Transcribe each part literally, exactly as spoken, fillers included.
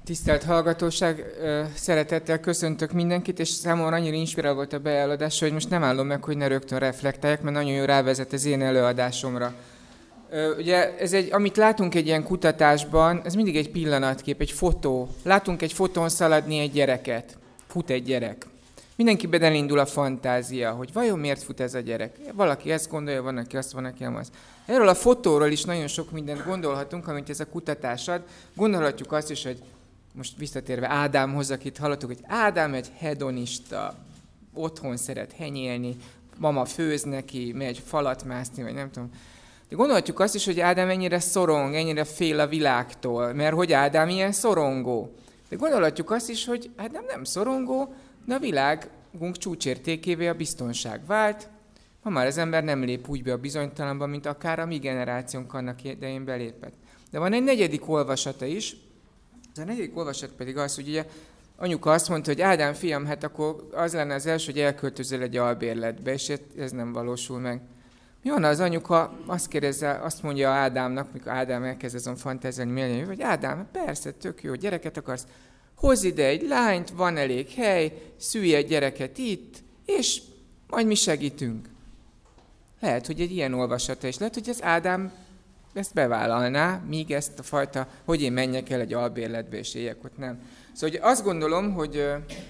Tisztelt hallgatóság, szeretettel köszöntök mindenkit, és számomra annyira inspiráló volt a bejelölés, hogy most nem állom meg, hogy ne rögtön reflektáljak, mert nagyon jó rávezet az én előadásomra. Ugye, ez egy, amit látunk egy ilyen kutatásban, ez mindig egy pillanatkép, egy fotó. Látunk egy fotón szaladni egy gyereket. Fut egy gyerek. Mindenkiben elindul a fantázia, hogy vajon miért fut ez a gyerek. Valaki ezt gondolja, van, aki azt, van, aki azt. Erről a fotóról is nagyon sok mindent gondolhatunk, amit ez a kutatás ad. Gondolhatjuk azt is, hogy most visszatérve Ádámhoz, akit hallottuk, hogy Ádám egy hedonista, otthon szeret henyélni, mama főz neki, megy falat mászni, vagy nem tudom. De gondolhatjuk azt is, hogy Ádám ennyire szorong, ennyire fél a világtól, mert hogy Ádám ilyen szorongó. De gondolhatjuk azt is, hogy Ádám nem szorongó, de a világunk csúcsértékévé a biztonság vált. Ma már az ember nem lép úgy be a bizonytalanba, mint akár a mi generációnk annak idején belépett. De van egy negyedik olvasata is. Ez a negyedik olvasat pedig az, hogy ugye anyuka azt mondta, hogy Ádám fiam, hát akkor az lenne az első, hogy elköltözöl egy albérletbe, és ez nem valósul meg. Mi van, az anyuka azt kérdezze, azt mondja Ádámnak, mikor Ádám elkezd azon fantáziálni, mi legyen, hogy Ádám, persze, tök jó, gyereket akarsz, hozz ide egy lányt, van elég hely, szülj egy gyereket itt, és majd mi segítünk. Lehet, hogy egy ilyen olvasata is, lehet, hogy az Ádám ezt bevállalná, míg ezt a fajta, hogy én menjek el egy albérletbe és éljek ott, nem. Szóval hogy azt gondolom, hogy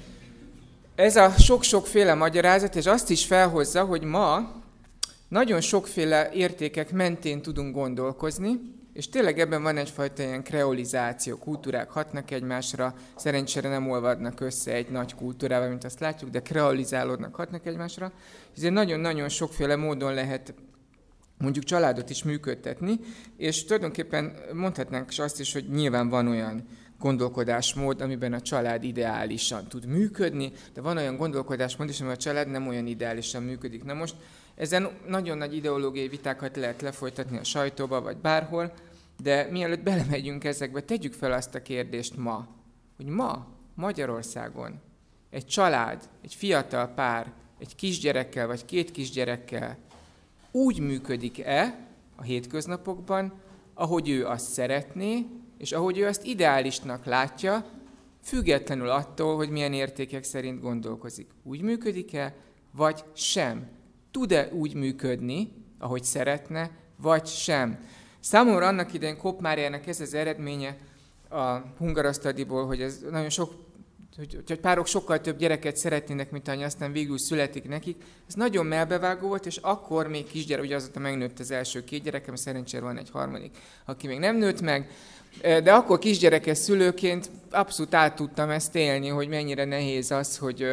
ez a sok-sokféle magyarázat, és azt is felhozza, hogy ma nagyon sokféle értékek mentén tudunk gondolkozni, és tényleg ebben van egyfajta ilyen kreolizáció, kultúrák hatnak egymásra, szerencsére nem olvadnak össze egy nagy kultúrával, mint azt látjuk, de kreolizálódnak, hatnak egymásra. Ezért nagyon-nagyon sokféle módon lehet mondjuk családot is működtetni, és tulajdonképpen mondhatnánk azt is, hogy nyilván van olyan gondolkodásmód, amiben a család ideálisan tud működni, de van olyan gondolkodásmód is, amiben a család nem olyan ideálisan működik. Na most ezen nagyon nagy ideológiai vitákat lehet lefolytatni a sajtóba, vagy bárhol, de mielőtt belemegyünk ezekbe, tegyük fel azt a kérdést ma, hogy ma Magyarországon egy család, egy fiatal pár, egy kisgyerekkel, vagy két kisgyerekkel úgy működik-e a hétköznapokban, ahogy ő azt szeretné, és ahogy ő azt ideálisnak látja, függetlenül attól, hogy milyen értékek szerint gondolkozik. Úgy működik-e, vagy sem? Tud-e úgy működni, ahogy szeretne, vagy sem? Számomra annak idején Koppmáriának ez az eredménye a hungarasztaliból, hogy ez nagyon sok, hogy, hogy párok sokkal több gyereket szeretnének, mint annyi, aztán végül születik nekik. Ez nagyon melbevágó volt, és akkor még kisgyerek, ugye azóta megnőtt az első két gyerekem, szerencsére van egy harmadik, aki még nem nőtt meg, de akkor kisgyerekes szülőként abszolút át tudtam ezt élni, hogy mennyire nehéz az, hogy,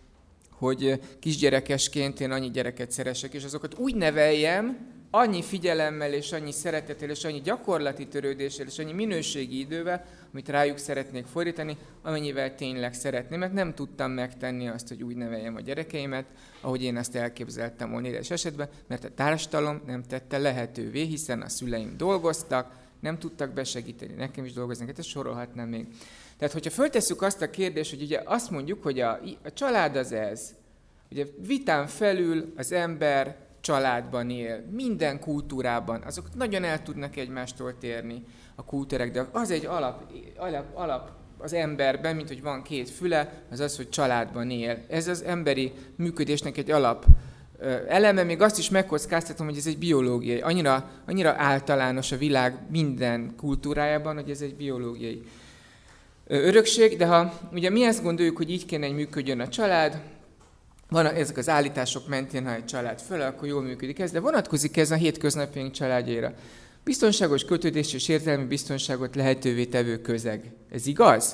hogy kisgyerekesként én annyi gyereket szeressek, és azokat úgy neveljem, annyi figyelemmel, és annyi szeretettel, és annyi gyakorlati törődéssel, és annyi minőségi idővel, amit rájuk szeretnék fordítani, amennyivel tényleg szeretném, mert nem tudtam megtenni azt, hogy úgy neveljem a gyerekeimet, ahogy én azt elképzeltem volna édes esetben, mert a társadalom nem tette lehetővé, hiszen a szüleim dolgoztak, nem tudtak besegíteni, nekem is dolgozni, hát ezt sorolhatnám még. Tehát, hogyha föltesszük azt a kérdést, hogy ugye azt mondjuk, hogy a, a család az ez, ugye vitán felül az ember családban él, minden kultúrában, azok nagyon el tudnak egymástól térni a kultúrák, de az egy alap, alap, alap az emberben, mint hogy van két füle, az az, hogy családban él. Ez az emberi működésnek egy alap eleme, még azt is megkockáztatom, hogy ez egy biológiai, annyira, annyira általános a világ minden kultúrájában, hogy ez egy biológiai örökség, de ha ugye mi ezt gondoljuk, hogy így kéne, hogy működjön a család, van ezek az állítások mentén, ha egy család föl, akkor jól működik ez, de vonatkozik ez a hétköznapjaink családjaira. Biztonságos kötődés és érzelmi biztonságot lehetővé tevő közeg. Ez igaz?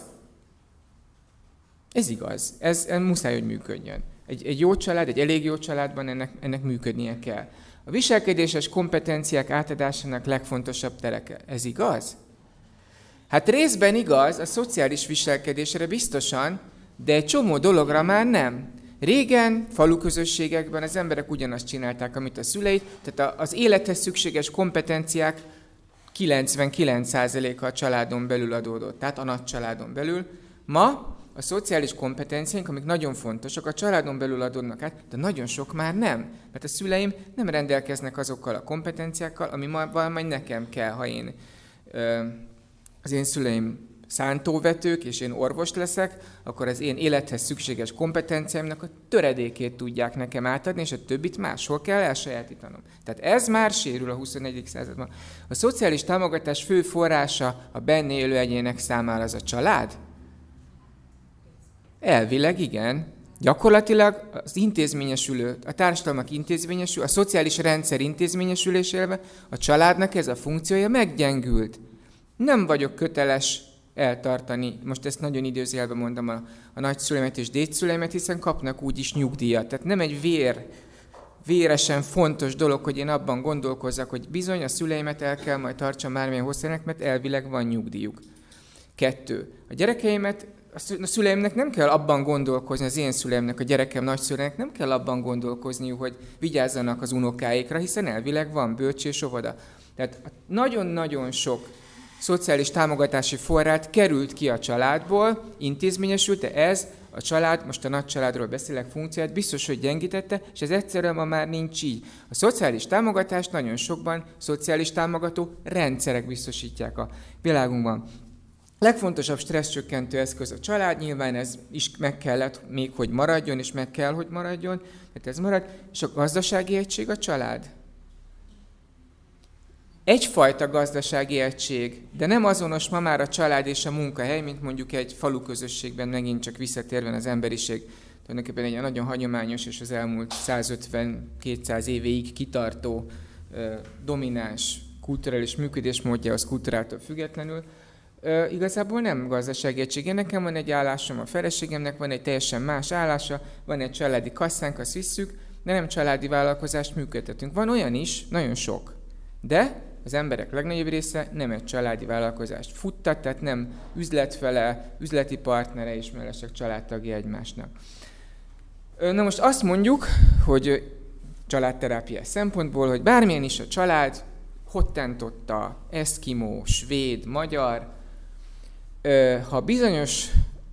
Ez igaz. Ez, ez muszáj, hogy működjön. Egy, egy jó család, egy elég jó családban ennek, ennek működnie kell. A viselkedéses kompetenciák átadásának legfontosabb tereke. Ez igaz? Hát részben igaz, a szociális viselkedésre biztosan, de egy csomó dologra már nem. Régen, faluközösségekben az emberek ugyanazt csinálták, amit a szüleik, tehát az élethez szükséges kompetenciák kilencvenkilenc százaléka a családon belül adódott, tehát a nagy családon belül. Ma a szociális kompetenciáink, amik nagyon fontosak, a családon belül adódnak át, de nagyon sok már nem. Mert a szüleim nem rendelkeznek azokkal a kompetenciákkal, ami majd nekem kell, ha én az én szüleim szántóvetők, és én orvos leszek, akkor az én élethez szükséges kompetenciáimnak a töredékét tudják nekem átadni, és a többit máshol kell elsajátítanom. Tehát ez már sérül a huszonegyedik században. A szociális támogatás fő forrása a benne élő egyének számára az a család? Elvileg igen. Gyakorlatilag az intézményesülő, a társadalmak intézményesül, a szociális rendszer intézményesülésével a családnak ez a funkciója meggyengült. Nem vagyok köteles eltartani, most ezt nagyon időzélben mondom, a, a nagyszüleimet és dédszüleimet, hiszen kapnak úgyis nyugdíjat. Tehát nem egy vér, véresen fontos dolog, hogy én abban gondolkozzak, hogy bizony a szüleimet el kell majd tartsam bármilyen hosszának, mert elvileg van nyugdíjuk. Kettő. A gyerekeimet, a szüleimnek nem kell abban gondolkozni, az én szüleimnek, a gyerekem nagyszüleinek nem kell abban gondolkozni, hogy vigyázzanak az unokáikra, hiszen elvileg van bölcs és óvoda. Tehát nagyon-nagyon sok szociális támogatási forrát került ki a családból, intézményesült, de ez a család, most a nagy családról beszélek, funkcióját biztos, hogy gyengítette, és ez egyszerűen ma már nincs így. A szociális támogatást nagyon sokban szociális támogató rendszerek biztosítják a világunkban. A legfontosabb stresszcsökkentő eszköz a család, nyilván ez is meg kellett még, hogy maradjon, és meg kell, hogy maradjon, tehát ez marad, és a gazdasági egység a család. Egyfajta gazdasági egység, de nem azonos ma már a család és a munkahely, mint mondjuk egy falu közösségben, megint csak visszatérve az emberiség. Tulajdonképpen egy nagyon hagyományos és az elmúlt százötven-kétszáz évéig kitartó, domináns kulturális működésmódja az kultúrától függetlenül. Igazából nem gazdasági egység. Nekem van egy állásom, a feleségemnek van egy teljesen más állása, van egy családi kasszánk, azt visszük, de nem családi vállalkozást működtetünk. Van olyan is, nagyon sok, de az emberek legnagyobb része nem egy családi vállalkozást futtat, tehát nem üzletfele, üzleti partnere és mellesleg családtagja egymásnak. Na most azt mondjuk, hogy családterápiás szempontból, hogy bármilyen is a család, hottentotta, eszkimó, svéd, magyar, ha bizonyos,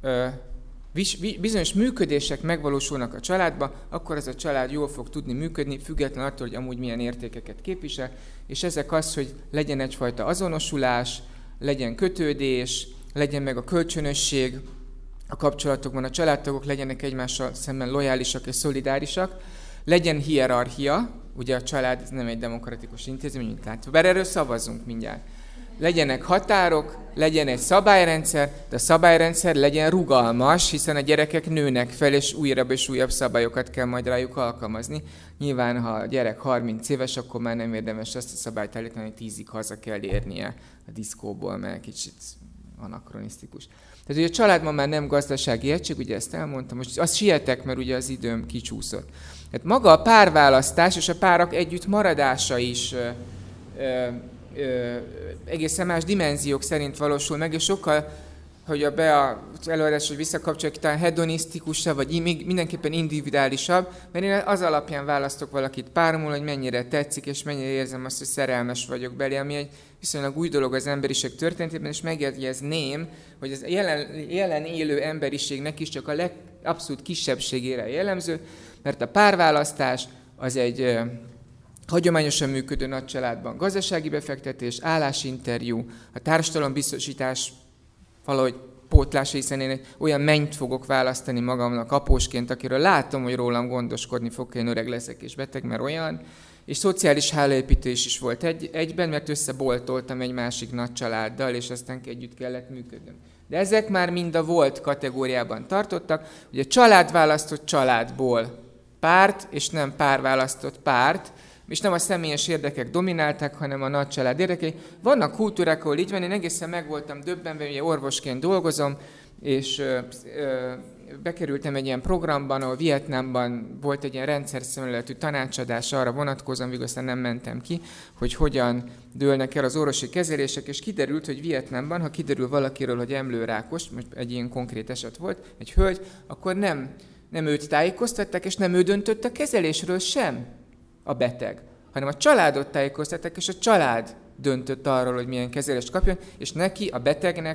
bizonyos működések megvalósulnak a családba, akkor ez a család jól fog tudni működni, független attól, hogy amúgy milyen értékeket képvisel, és ezek az, hogy legyen egyfajta azonosulás, legyen kötődés, legyen meg a kölcsönösség a kapcsolatokban, a családtagok legyenek egymással szemben lojálisak és szolidárisak, legyen hierarchia, ugye a család nem egy demokratikus intézmény, mint látva, bár erről szavazzunk mindjárt. Legyenek határok, legyen egy szabályrendszer, de a szabályrendszer legyen rugalmas, hiszen a gyerekek nőnek fel, és újabb és újabb szabályokat kell majd rájuk alkalmazni. Nyilván, ha a gyerek harminc éves, akkor már nem érdemes azt a szabályt állítani, hogy tízig haza kell érnie a diszkóból, mert kicsit anakronisztikus. Tehát ugye a család ma már nem gazdasági egység, ugye ezt elmondtam, most azt sietek, mert ugye az időm kicsúszott. Tehát maga a párválasztás és a párak együtt maradása is ö, ö, ö, egészen más dimenziók szerint valósul meg, és sokkal, hogy a be az előadásra visszakapcsoljuk, talán hedonisztikusabb, vagy még mindenképpen individuálisabb, mert én az alapján választok valakit páromul, hogy mennyire tetszik, és mennyire érzem azt, hogy szerelmes vagyok belé, ami egy viszonylag új dolog az emberiség történetében, és megjegyezném, hogy az jelen, jelen élő emberiségnek is csak a legabszolút kisebbségére jellemző, mert a párválasztás az egy ö, hagyományosan működő nagycsaládban gazdasági befektetés, állásinterjú, a társadalombiztosítás valahogy pótlása, hiszen én egy olyan mennyt fogok választani magamnak apósként, akiről látom, hogy rólam gondoskodni fog, én öreg leszek és beteg, mert olyan, és szociális hálaépítés is volt egy, egyben, mert összeboltoltam egy másik nagy családdal, és aztán együtt kellett működnöm. De ezek már mind a volt kategóriában tartottak, ugye család választott családból párt, és nem pár választott párt, és nem a személyes érdekek dominálták, hanem a nagy család érdekei. Vannak kultúrák, ahol így van, én egészen meg voltam döbbenve, ugye orvosként dolgozom, és ö, ö, bekerültem egy ilyen programban, ahol Vietnámban volt egy ilyen rendszer szemléletű tanácsadás arra vonatkozóan, végül aztán nem mentem ki, hogy hogyan dőlnek el az orvosi kezelések, és kiderült, hogy Vietnámban, ha kiderül valakiről, hogy emlőrákos, most egy ilyen konkrét eset volt, egy hölgy, akkor nem, nem őt tájékoztatták, és nem ő döntött a kezelésről sem, a beteg, hanem a családot tájékoztatták, és a család döntött arról, hogy milyen kezelést kapjon, és neki, a betegnek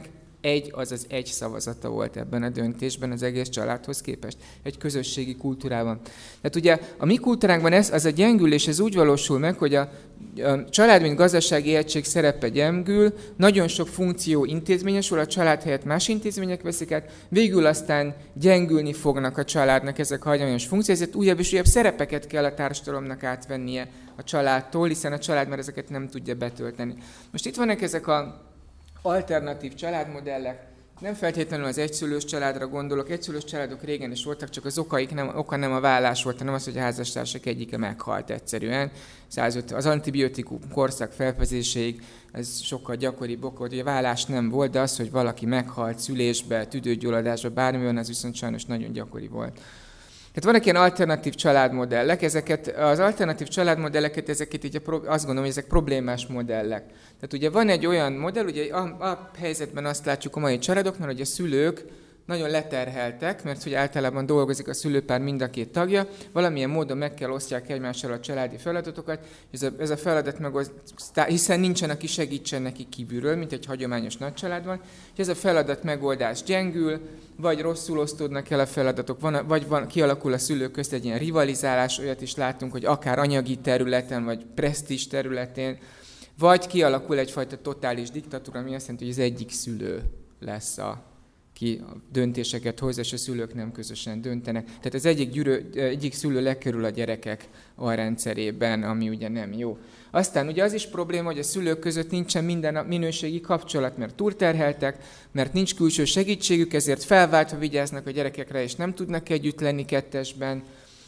egy, azaz egy szavazata volt ebben a döntésben az egész családhoz képest, egy közösségi kultúrában. Tehát ugye a mi kultúránkban ez, az a gyengülés, ez úgy valósul meg, hogy a, a család, mint gazdasági egység szerepe gyengül, nagyon sok funkció intézményesül, a család helyett más intézmények veszik át, végül aztán gyengülni fognak a családnak ezek a hagyományos funkciók, ezért újabb és újabb szerepeket kell a társadalomnak átvennie a családtól, hiszen a család már ezeket nem tudja betölteni. Most itt vannak ezek a alternatív családmodellek, nem feltétlenül az egyszülős családra gondolok, egyszülős családok régen is voltak, csak az okaik nem, oka nem a vállás volt, hanem az, hogy a házastársak egyike meghalt egyszerűen. Az antibiotikum korszak felfedezéséig ez sokkal gyakoribb ok volt, hogy a vállás nem volt, de az, hogy valaki meghalt szülésbe, tüdőgyulladásba, bármiben, az viszont sajnos nagyon gyakori volt. Tehát vannak ilyen alternatív családmodellek, ezeket, az alternatív családmodelleket, ezeket így a, azt gondolom, hogy ezek problémás modellek. Tehát ugye van egy olyan modell, ugye a, a helyzetben azt látjuk a mai családoknál, hogy a szülők nagyon leterheltek, mert hogy általában dolgozik a szülőpár mind a két tagja, valamilyen módon meg kell osztják egymással a családi feladatokat, és ez a, ez a feladat megosztás, hiszen nincsen, aki segítsen neki kívülről, mint egy hagyományos nagycsaládban, és ez a feladat megoldás gyengül, vagy rosszul osztódnak el a feladatok, van, vagy van, kialakul a szülők közt egy ilyen rivalizálás, olyat is látunk, hogy akár anyagi területen, vagy presztízs területén, vagy kialakul egyfajta totális diktatúra, ami azt jelenti, hogy az egyik szülő lesz a ki a döntéseket hoz, és a szülők nem közösen döntenek. Tehát az egyik, gyűrő, egyik szülő lekerül a gyerekek a rendszerében, ami ugye nem jó. Aztán ugye az is probléma, hogy a szülők között nincsen minden minőségi kapcsolat, mert túlterheltek, mert nincs külső segítségük, ezért felváltva vigyáznak a gyerekekre, és nem tudnak együtt lenni kettesben.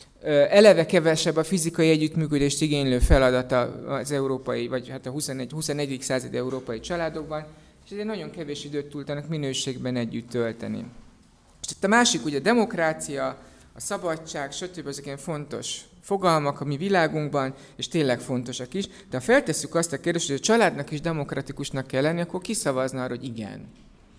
Eleve kevesebb a fizikai együttműködést igénylő feladata az európai, vagy hát a huszonegyedik századi európai családokban, és ezért nagyon kevés időt tudnak minőségben együtt tölteni. És itt a másik, ugye a demokrácia, a szabadság, stb. Ezek ilyen fontos fogalmak a mi világunkban, és tényleg fontosak is, de ha feltesszük azt a kérdést, hogy a családnak is demokratikusnak kell lenni, akkor ki szavazna arra, hogy igen?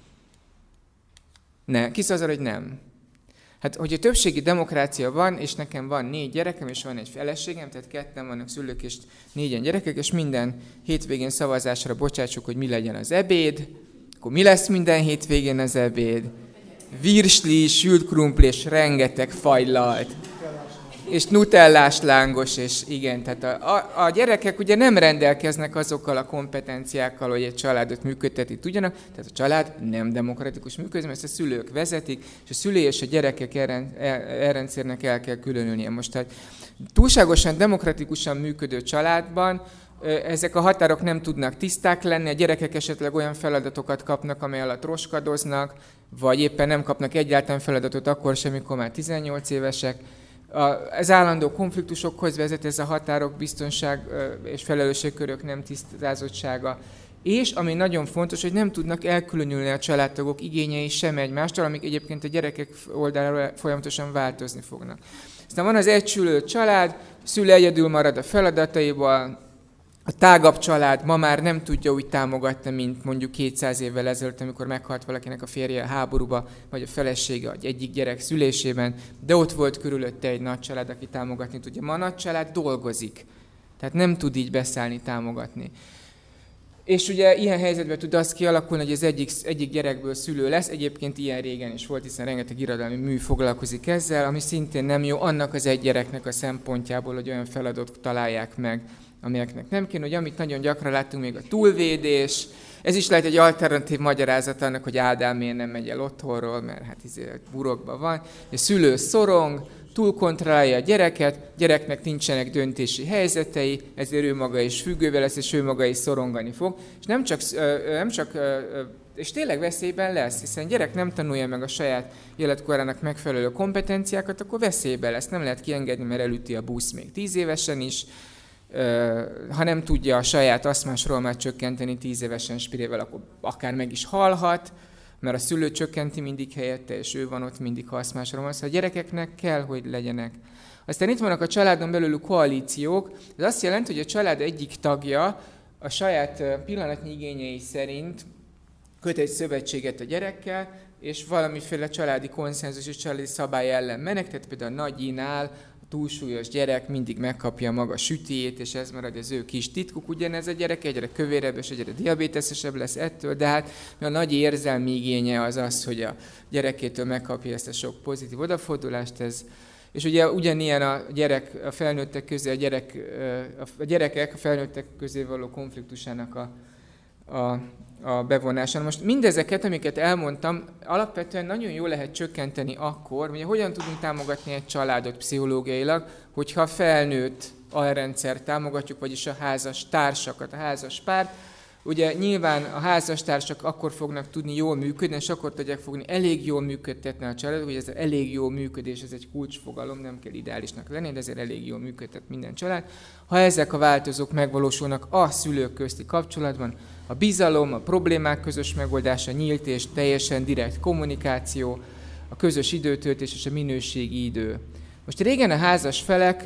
Ne, ki szavaz arra, hogy nem? Hát, hogyha többségi demokrácia van, és nekem van négy gyerekem, és van egy feleségem, tehát ketten vannak szülők, és négyen gyerekek, és minden hétvégén szavazásra bocsátsuk, hogy mi legyen az ebéd, akkor mi lesz minden hétvégén az ebéd? Virsli, sült krumpli, és rengeteg fagylalt. És nutellás lángos, és igen, tehát a, a, a gyerekek ugye nem rendelkeznek azokkal a kompetenciákkal, hogy egy családot működteti tudjanak, tehát a család nem demokratikus működés, ezt a szülők vezetik, és a szülő és a gyerekek elrendszernek el kell különülnie. Most, tehát túlságosan demokratikusan működő családban ezek a határok nem tudnak tiszták lenni, a gyerekek esetleg olyan feladatokat kapnak, amely alatt roskadoznak, vagy éppen nem kapnak egyáltalán feladatot akkor sem, amikor már tizennyolc évesek. Az állandó konfliktusokhoz vezet ez a határok, biztonság és felelősségkörök nem tisztázottsága. És ami nagyon fontos, hogy nem tudnak elkülönülni a családtagok igényei sem egymástól, amik egyébként a gyerekek oldalára folyamatosan változni fognak. Aztán van az egyszülő család, szülő egyedül marad a feladataiból, a tágabb család ma már nem tudja úgy támogatni, mint mondjuk kétszáz évvel ezelőtt, amikor meghalt valakinek a férje a háborúba, vagy a felesége vagy egyik gyerek szülésében, de ott volt körülötte egy nagy család, aki támogatni tudja. Ma a nagy család dolgozik, tehát nem tud így beszállni, támogatni. És ugye ilyen helyzetben tud az kialakulni, hogy az egyik, egyik gyerekből szülő lesz, egyébként ilyen régen is volt, hiszen rengeteg irodalmi mű foglalkozik ezzel, ami szintén nem jó annak az egy gyereknek a szempontjából, hogy olyan feladatot találják meg, amelyeknek nem kéne, hogy amit nagyon gyakran láttunk, még a túlvédés, ez is lehet egy alternatív magyarázat annak, hogy Ádám miért nem megy el otthonról, mert hát izé burokban van, a szülő szorong, túlkontrollálja a gyereket, gyereknek nincsenek döntési helyzetei, ezért ő maga is függővel lesz, és ő maga is szorongani fog, és nem csak, nem csak és tényleg veszélyben lesz, hiszen gyerek nem tanulja meg a saját életkorának megfelelő kompetenciákat, akkor veszélyben lesz, nem lehet kiengedni, mert elüti a busz még tíz évesen is, ha nem tudja a saját aszmás rohamát csökkenteni tíz évesen spirével, akkor akár meg is halhat, mert a szülő csökkenti mindig helyette, és ő van ott mindig, ha aszmás rohamát. Szóval a gyerekeknek kell, hogy legyenek. Aztán itt vannak a családon belül koalíciók. Ez azt jelenti, hogy a család egyik tagja a saját pillanatnyi igényei szerint köt egy szövetséget a gyerekkel, és valamiféle családi konszenzus és családi szabály ellen menek, tehát például a nagyinál túlsúlyos gyerek mindig megkapja maga sütijét, és ez marad az ő kis titkuk. Ugyanez a gyerek egyre kövérebb és egyre diabéteszesebb lesz ettől, de hát a nagy érzelmi igénye az az, hogy a gyerekétől megkapja ezt a sok pozitív odafordulást, ez, és ugye ugyanilyen a gyerek, a felnőttek közé, a, gyerek, a gyerekek a felnőttek közé való konfliktusának a, a, a bevonása. Most mindezeket, amiket elmondtam, alapvetően nagyon jól lehet csökkenteni akkor, ugye hogyan tudunk támogatni egy családot pszichológiailag, hogyha a felnőtt alrendszer támogatjuk, vagyis a házas társakat, a házas párt. Ugye nyilván a házastársak akkor fognak tudni jól működni, és akkor tudják fogni elég jól működtetni a családot, hogy ez elég jó működés, ez egy kulcsfogalom, nem kell ideálisnak lenni, de ezért elég jól működtet minden család. Ha ezek a változók megvalósulnak a szülők közti kapcsolatban, a bizalom, a problémák közös megoldása, nyílt és teljesen direkt kommunikáció, a közös időtöltés és a minőségi idő. Most régen a házas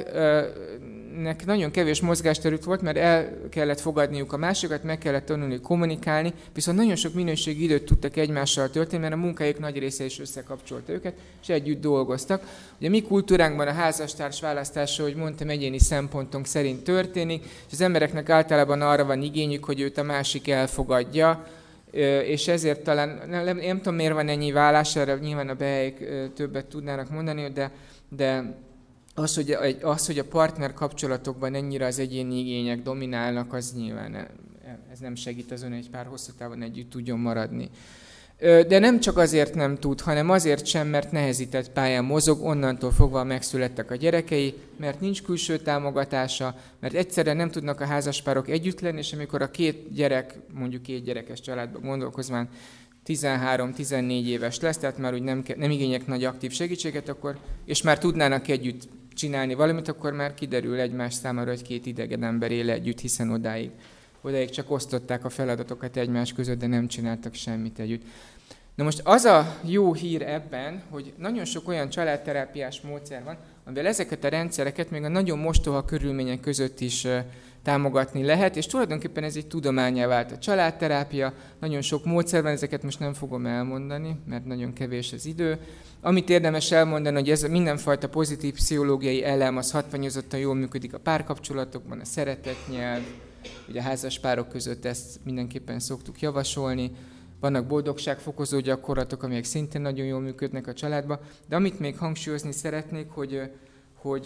feleknek nagyon kevés mozgásterük volt, mert el kellett fogadniuk a másikat, meg kellett tanulni kommunikálni, viszont nagyon sok minőségi időt tudtak egymással tölteni, mert a munkájuk nagy része is összekapcsolta őket, és együtt dolgoztak. Ugye mi kultúránkban a házastárs választása, hogy mondtam, egyéni szempontunk szerint történik, és az embereknek általában arra van igényük, hogy őt a másik elfogadja, és ezért talán, nem, nem tudom miért van ennyi vállás, erre nyilván a behelyek többet tudnának mondani, de de az hogy, az, hogy a partner kapcsolatokban ennyire az egyéni igények dominálnak, az nyilván ez nem segít azon, hogy egy pár hosszú távon együtt tudjon maradni. De nem csak azért nem tud, hanem azért sem, mert nehezített pályán mozog, onnantól fogva megszülettek a gyerekei, mert nincs külső támogatása, mert egyszerűen nem tudnak a házaspárok együtt lenni, és amikor a két gyerek, mondjuk két gyerekes családban gondolkozván, tizenhárom-tizennégy éves lesz, tehát már úgy nem, nem igények nagy aktív segítséget, akkor, és már tudnának együtt csinálni valamit, akkor már kiderül egymás számára, hogy két idegen ember él együtt, hiszen odáig, odáig csak osztották a feladatokat egymás között, de nem csináltak semmit együtt. Na most az a jó hír ebben, hogy nagyon sok olyan családterápiás módszer van, amivel ezeket a rendszereket még a nagyon mostoha körülmények között is támogatni lehet, és tulajdonképpen ez egy tudománnyá vált a családterápia, nagyon sok módszer van, ezeket most nem fogom elmondani, mert nagyon kevés az idő. Amit érdemes elmondani, hogy ez mindenfajta pozitív pszichológiai elem, az hatványozottan jól működik a párkapcsolatokban, a szeretetnyelv, ugye a házas párok között ezt mindenképpen szoktuk javasolni. Vannak boldogságfokozó gyakorlatok, amelyek szintén nagyon jól működnek a családban, de amit még hangsúlyozni szeretnék, hogy, hogy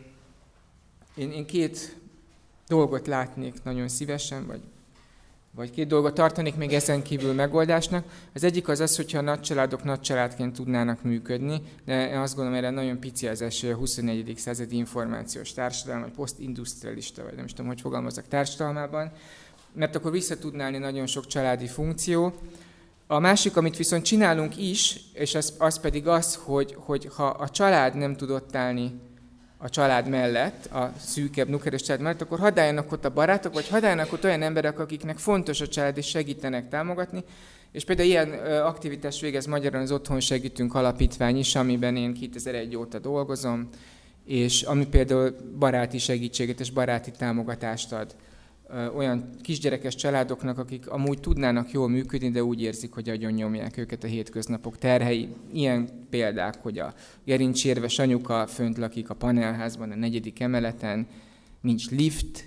én, én két dolgot látnék nagyon szívesen, vagy, vagy két dolgot tartanék még ezen kívül megoldásnak. Az egyik az az, hogyha a nagycsaládok nagycsaládként tudnának működni, de én azt gondolom, erre nagyon pici az esély a huszonegyedik századi információs társadalom, vagy posztindustrialista, vagy nem is tudom, hogy fogalmazok társadalmában, mert akkor vissza tudná állni nagyon sok családi funkció. A másik, amit viszont csinálunk is, és az, az pedig az, hogy, hogy ha a család nem tudott állni a család mellett, a szűkebb, nukleáris család mellett, akkor hadd álljanak ott a barátok, vagy hadd álljanak ott olyan emberek, akiknek fontos a család, és segítenek támogatni. És például ilyen aktivitást végez Magyaron az Otthon Segítünk Alapítvány is, amiben én kétezer-egy óta dolgozom, és ami például baráti segítséget és baráti támogatást ad olyan kisgyerekes családoknak, akik amúgy tudnának jól működni, de úgy érzik, hogy agyon nyomják őket a hétköznapok terhei. Ilyen példák, hogy a gerincsérves anyuka fönt lakik a panelházban, a negyedik emeleten, nincs lift,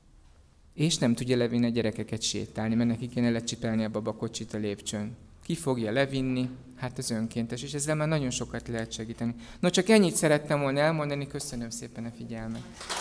és nem tudja levinni a gyerekeket sétálni, mert neki kéne lecsipelni a babakocsit a lépcsőn. Ki fogja levinni? Hát az önkéntes, és ezzel már nagyon sokat lehet segíteni. No, csak ennyit szerettem volna elmondani, köszönöm szépen a figyelmet.